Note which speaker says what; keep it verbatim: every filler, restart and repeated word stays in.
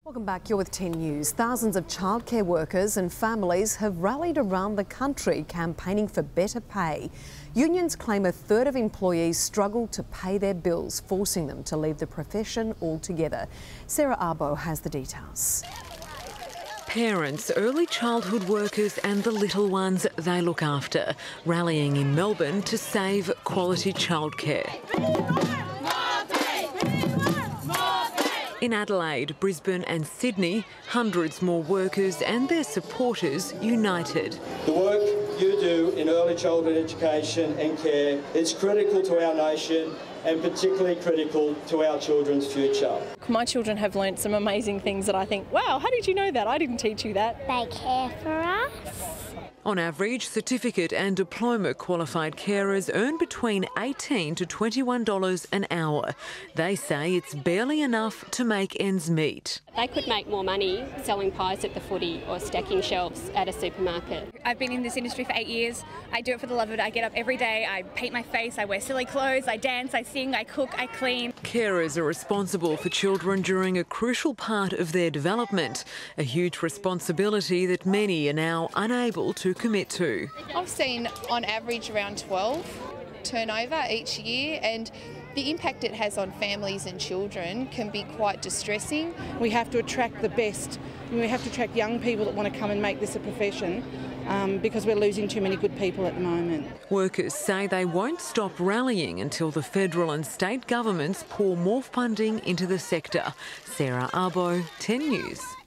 Speaker 1: Welcome back. You're with ten News. Thousands of childcare workers and families have rallied around the country campaigning for better pay. Unions claim a third of employees struggle to pay their bills, forcing them to leave the profession altogether. Sarah Arbo has the details.
Speaker 2: Parents, early childhood workers and the little ones they look after, rallying in Melbourne to save quality childcare. In Adelaide, Brisbane and Sydney, hundreds more workers and their supporters united.
Speaker 3: The work you do in early childhood education and care is critical to our nation and particularly critical to our children's future.
Speaker 4: My children have learnt some amazing things that I think, wow, how did you know that? I didn't teach you that.
Speaker 5: They care for us.
Speaker 2: On average, certificate and diploma qualified carers earn between eighteen to twenty-one dollars an hour. They say it's barely enough to make ends meet.
Speaker 6: They could make more money selling pies at the footy or stacking shelves at a supermarket.
Speaker 7: I've been in this industry for eight years. I do it for the love of it. I get up every day, I paint my face, I wear silly clothes, I dance, I sing, I cook, I clean.
Speaker 2: Carers are responsible for children during a crucial part of their development, a huge responsibility that many are now unable to commit to.
Speaker 8: I've seen on average around twelve turnover each year, and the impact it has on families and children can be quite distressing.
Speaker 9: We have to attract the best, and we have to attract young people that want to come and make this a profession, um, because we're losing too many good people at the moment.
Speaker 2: Workers say they won't stop rallying until the federal and state governments pour more funding into the sector. Sarah Arbo, ten News.